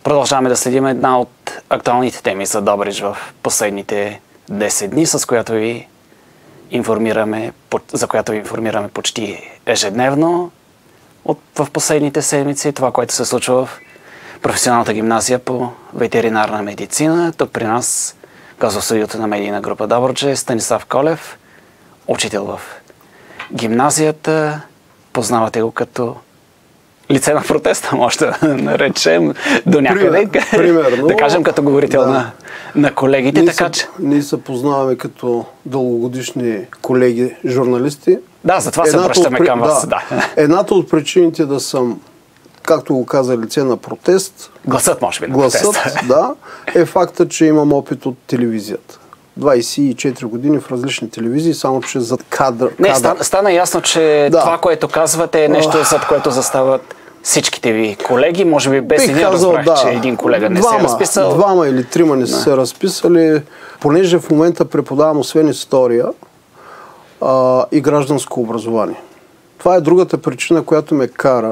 Продължаваме да следим една от актуалните теми за Добрич в последните 10 дни, с която ви информираме, за която ви информираме почти ежедневно в последните седмици. Това, което се случва в професионалната гимназия по ветеринарна медицина. Тук при нас казва студиото на медийна група Добрич е Станислав Колев, учител в гимназията. Познавате го като лице на протеста, може да наречем до някъде. Примерно. Да кажем като говорител на колегите. Ние се познаваме като дългогодишни колеги журналисти. Да, затова се връщаме към вас. Да. Едната от причините да съм, както го каза, лице на протест. Гласът, може би, на протест. Да, е факта, че имам опит от телевизията. 24 години в различни телевизии, само че зад кадър. Стана ясно, че това, което казвате, е нещо, зад което застават всичките ви колеги. Може би без един разбрах, че един колега не се е разписал. Двама или трима не са се разписали, понеже в момента преподавам освен история и гражданско образование. Това е другата причина, която ме кара,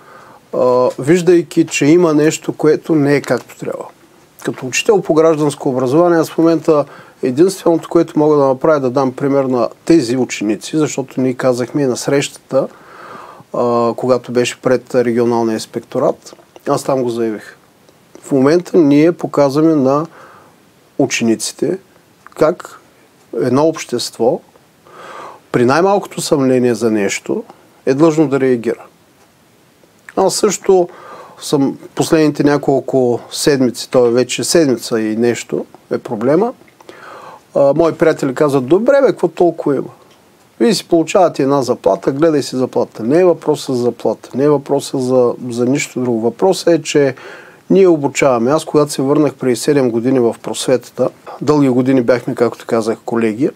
виждайки, че има нещо, което не е както трябва. Като учител по гражданско образование, аз в момента единственото, което мога да направя, да дам пример на тези ученици, защото ние казахме и на срещата, когато беше пред регионалния инспекторат, аз там го заявих. В момента ние показваме на учениците как едно общество при най-малкото съмнение за нещо е длъжно да реагира. Аз също съм последните няколко седмици, то е вече седмица и нещо е проблема. Мои приятели казват, добре бе, какво толкова има? Вие си получавате една заплата, гледай си заплата. Не е въпроса за заплата, не е въпроса за нищо друго. Въпросът е, че ние обучаваме. Аз, когато се върнах преди 7 години в просветата, дълги години бяхме, както казах, колеги,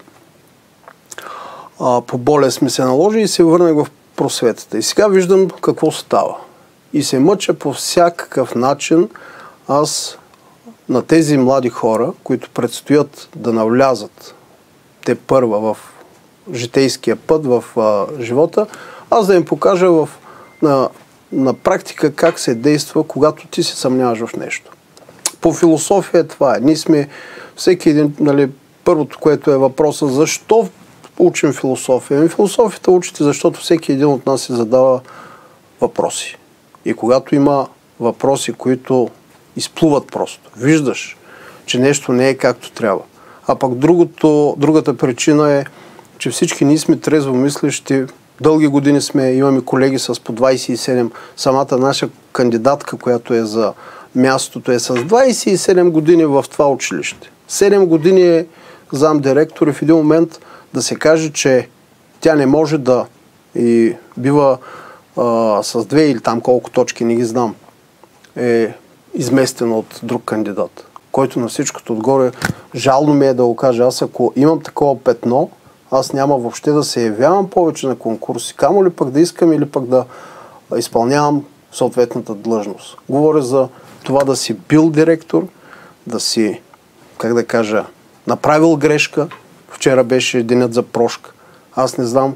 по болест ми се наложи и се върнах в просветата. И сега виждам какво става. И се мъча по всякакъв начин аз на тези млади хора, които предстоят да навлязат те първа в житейския път, в живота, аз да им покажа на практика как се действа, когато ти се съмняваш в нещо. По философия това е. Ние сме всеки един, първото, което е въпроса, защо учим философия? Философията учите, защото всеки един от нас се задава въпроси. И когато има въпроси, които изплуват просто, виждаш, че нещо не е както трябва. А пък другата причина е, че всички ние сме трезво мислещи, дълги години имаме колеги с по 27, самата наша кандидатка, която е за мястото, е с 27 години в това училище. 7 години е замдиректор и в един момент да се каже, че тя не може да и бива с 2 или там колко точки, не ги знам, е изместена от друг кандидат, който на всичкото отгоре жално ми е да го кажа. Аз ако имам такова петно, аз няма въобще да се явявам повече на конкурси, камо ли пък да искам или пък да изпълнявам съответната длъжност. Говоря за това да си бил директор, да си, как да кажа, направил грешка. Вчера беше денят за прошка. Аз не знам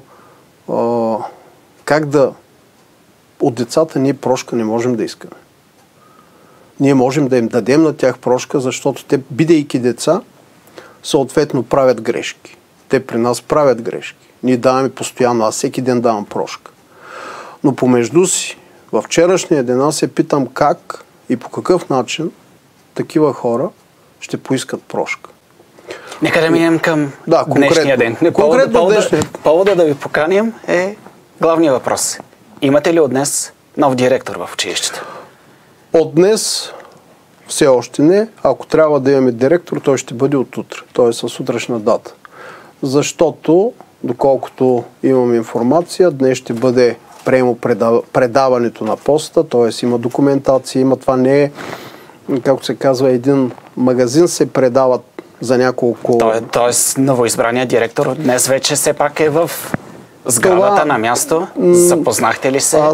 как от децата ние прошка не можем да искаме. Ние можем да им дадем на тях прошка, защото те, бидейки деца, съответно правят грешки. Те при нас правят грешки. Ние даваме постоянно, аз всеки ден давам прошка. Но помежду си, във вчерашния ден аз се питам как и по какъв начин такива хора ще поискат прошка. Нека да минем към днешния ден. Повода да ви поканим е главния въпрос. Имате ли от днес нов директор в училището? От днес все още не. Ако трябва да имаме директор, той ще бъде от утре. Той е с утрешна дата. Защото, доколкото имам информация, днес ще бъде предаването на поста, т.е. има документация, има това не е, както се казва, един магазин се предават за няколко... Тоест новоизбраният директор днес вече все пак е в сградата на място. Запознахте ли се?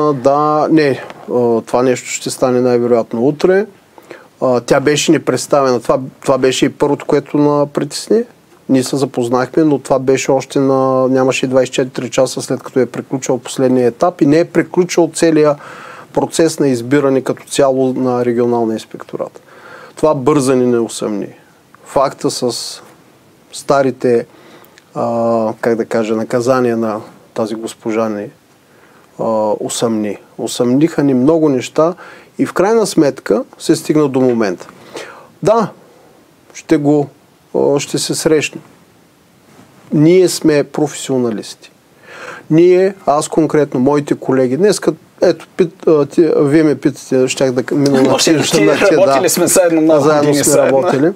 Това нещо ще стане най-вероятно утре. Тя беше ни представена. Това беше и първото, което на притесни. Ние се запознахме, но това беше още нямаше 24 часа след като е приключил последния етап и не е приключил целия процес на избиране като цяло на регионалния инспекторат. Това бързане не усъмни. Факта с старите, наказания на тази госпожа ни усъмни. Усъмниха ни много неща и в крайна сметка се стигна до момента. Да, ще се срещнем. Ние сме професионалисти. Аз конкретно, моите колеги, днеска, вие ме питате, щях да мина на работили сме заедно сме работили.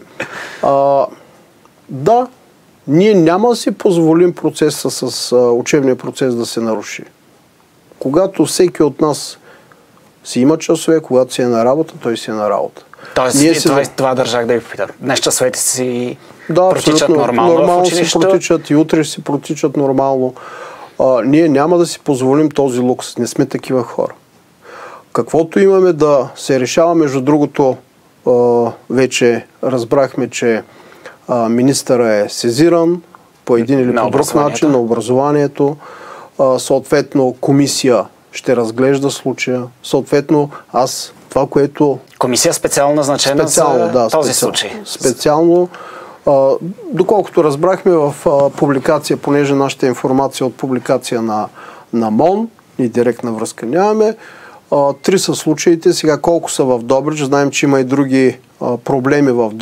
Да, ние няма да си позволим процеса с учебния процес да се наруши. Когато всеки от нас си има часове, когато си е на работа, той си е на работа. Тоест, това държах да ви питам. Днес часовете си протичат нормално в училището? Си протичат и утре си протичат нормално. Ние няма да си позволим този лукс. Не сме такива хора. Каквото имаме да се решава, между другото, вече разбрахме, че министъра е сезиран по един или по друг начин на образованието. Съответно, комисия ще разглежда случая. Съответно, това, което... Комисия специално назначена за този случай. Специално. Доколкото разбрахме в публикация, понеже нашата информация от публикация на МОН и директна връзка нямаме, 3 са случаите. Сега колко са в Добрич? Знаем, че има и други проблеми в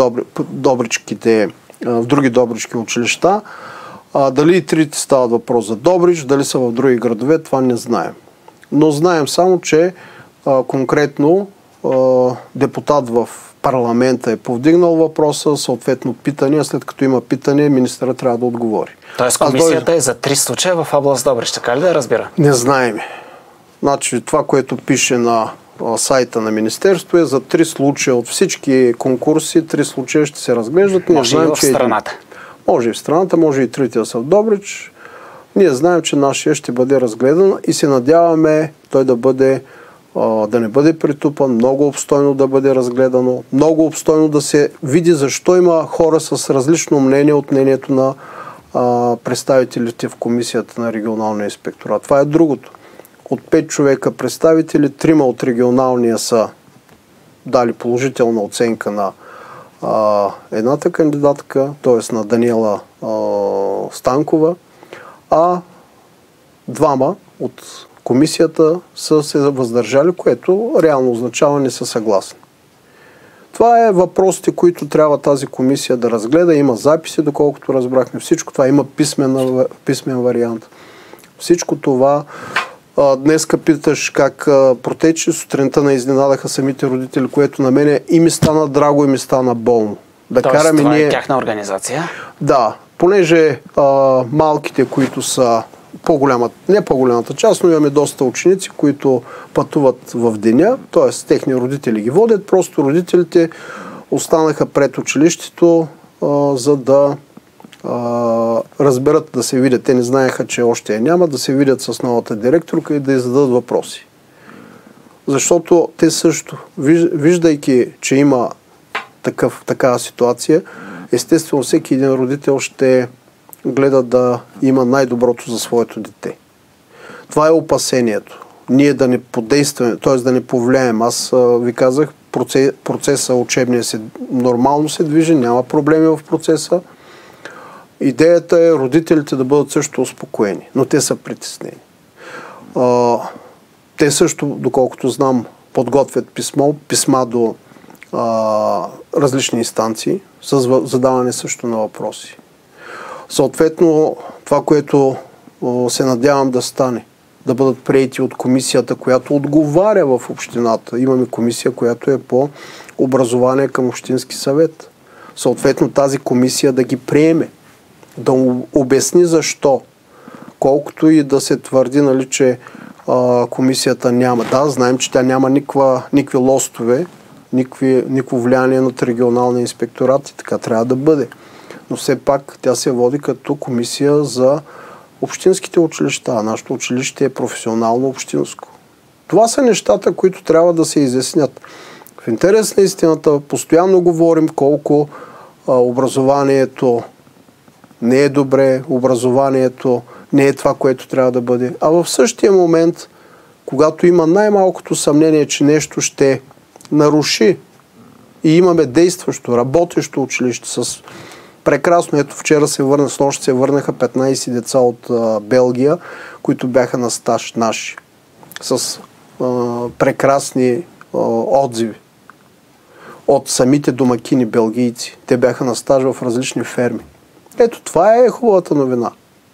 други добрички училища. Дали и 3 стават въпрос за Добрич, дали са в други градове, това не знаем. Но знаем само, че конкретно депутат в парламента е повдигнал въпроса, съответно питане, а след като има питане, министъра трябва да отговори. Тоест комисията е за 3 случая в област Добрич, така ли да разбира? Не знаем. Значи това, което пише на сайта на министерство е за 3 случая от всички конкурси, 3 случая ще се разглеждат. Може и в страната. Може и в страната, може и 3 са в Добрич. Ние знаем, че нашия ще бъде разгледан и се надяваме той да не бъде притупан, много обстойно да бъде разгледано, много обстойно да се види защо има хора с различно мнение от мнението на представителите в комисията на регионалния инспекторат. Това е другото. От 5 човека представители, 3 от регионалния са дали положителна оценка на едната кандидатка, т.е. на Даниела Станкова, а 2 от комисията са се въздържали, което реално означава не са съгласни. Това е въпросите, които трябва тази комисия да разгледа. Има записи, доколкото разбрахме всичко това. Има писмен вариант. Всичко това днеска питаш как протече. Сутринта на изненадаха самите родители, което на мене и ми стана драго, и ми стана болно. Тоест, това е тяхна организация? Да. Понеже малките, които са не по-голямата част, но имаме доста ученици, които пътуват в деня, т.е. техни родители ги водят, просто родителите останаха пред училището, за да разберат, да се видят. Те не знаеха, че още я няма, да се видят с новата директорка и да й зададат въпроси. Защото те също, виждайки, че има такава ситуация, естествено всеки един родител ще гледа да има най-доброто за своето дете. Това е опасението. Ние да не подействаме, т.е. да не повлияем. Аз ви казах, процеса учебния нормално се движи, няма проблеми в процеса. Идеята е родителите да бъдат също успокоени, но те са притеснени. Те също, доколкото знам, подготвят писма до различни инстанции с задаване също на въпроси. Съответно, това, което се надявам да стане, да бъдат приети от комисията, която отговаря в общината. Имаме комисия, която е по образование към Общински съвет. Съответно, тази комисия да ги приеме, да обясни защо. Колкото и да се твърди, нали, че комисията няма. Да, знаем, че тя няма никакви лостове, никакво влияние над регионалния инспекторат и така трябва да бъде. Но все пак тя се води като комисия за общинските училища. Нашето училище е професионално общинско. Това са нещата, които трябва да се изяснят. В интерес на истината постоянно говорим колко образованието не е добре, образованието не е това, което трябва да бъде. А в същия момент когато има най-малкото съмнение, че нещо ще наруши и имаме действащо, работещо училище с прекрасно, ето вчера с нощ се върнаха 15 деца от Белгия, които бяха на стаж наши, с прекрасни отзиви от самите домакини белгийци. Те бяха на стаж в различни ферми. Ето това е хубавата новина,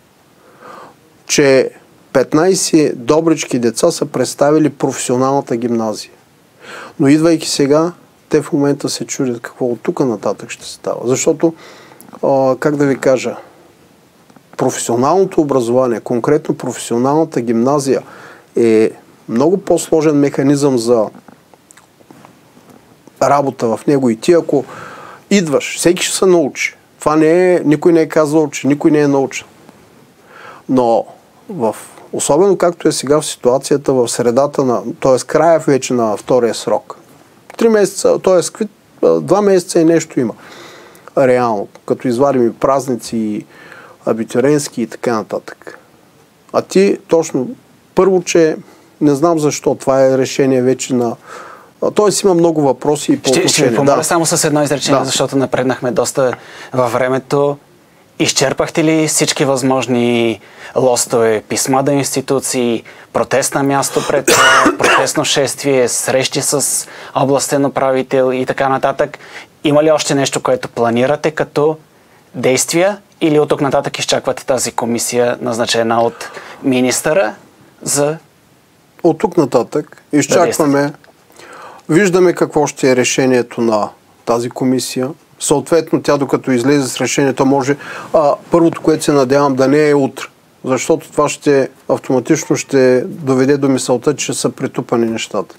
че 15 добрички деца са представили професионалната гимназия. Но идвайки сега, те в момента се чудят какво от тук нататък ще става. Защото, как да ви кажа, професионалното образование, конкретно професионалната гимназия е много по-сложен механизъм за работа в него. И ти, ако идваш, всеки ще се научи. Това не е, никой не е казал, че никой не е научен. Но особено както е сега в ситуацията в средата на, т.е. края вече на втория срок. 3 месеца, т.е. 2 месеца и нещо има. Реално, като извадим и празници, и абитуренски и така нататък. А ти точно, първо, че не знам защо, това е решение вече на... Тоест има много въпроси и по отношение. Ще ви помоля само с едно изречение, защото напреднахме доста във времето. Изчерпахте ли всички възможни лостове, писма до институции, протест на място пред протестно шествие, срещи с областен управител и така нататък? Има ли още нещо, което планирате като действия или от тук нататък изчаквате тази комисия, назначена от министъра за... От тук нататък изчакваме, виждаме какво ще е решението на тази комисия. Съответно, тя докато излезе с решението може... първото, което се надявам да не е утре, защото това автоматично ще доведе до мисълта, че са претупани нещата.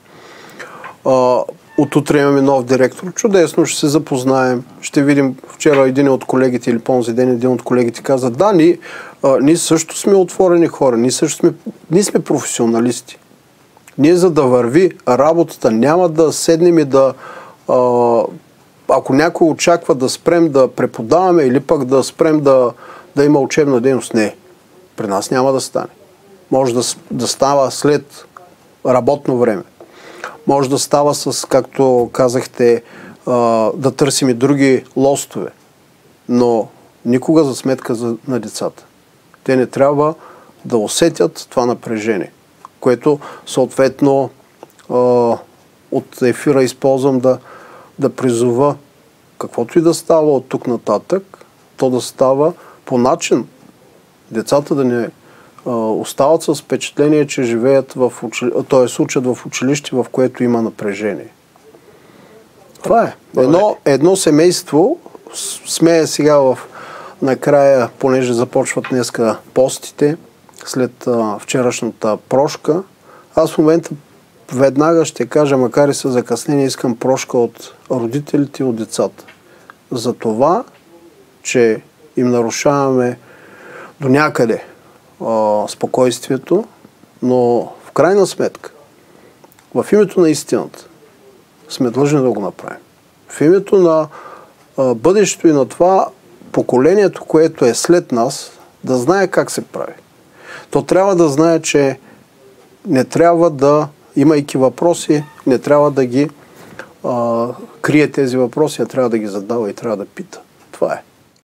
От утре имаме нов директор. Чудесно, ще се запознаем. Ще видим, вчера един от колегите или по-онзи ден един от колегите каза, да, ние също сме отворени хора, ние сме професионалисти. Ние за да върви работата няма да седнем и да... ако някой очаква да спрем да преподаваме или пък да спрем да има учебна дейност, не. При нас няма да стане. Може да става след работно време. Може да става с, както казахте, да търсим и други лостове. Но никога за сметка на децата. Те не трябва да усетят това напрежение, което съответно от ефира използвам да призова каквото и да става от тук нататък, то да става по начин децата да не остават с впечатление, че живеят т.е. учат в училище, в което има напрежение. Това е. Едно семейство, смея сега накрая, понеже започват днеска постите, след вчерашната прошка, аз в момента веднага ще кажа, макар и със закъснение, искам прошка от родителите и от децата. За това, че им нарушаваме до някъде спокойствието, но в крайна сметка, в името на истината, сме длъжни да го направим. В името на бъдещето и на това поколението, което е след нас, да знае как се прави. То трябва да знае, че не трябва да, имайки въпроси, не трябва да ги крие тези въпроси, а трябва да ги задава и трябва да пита. Това е.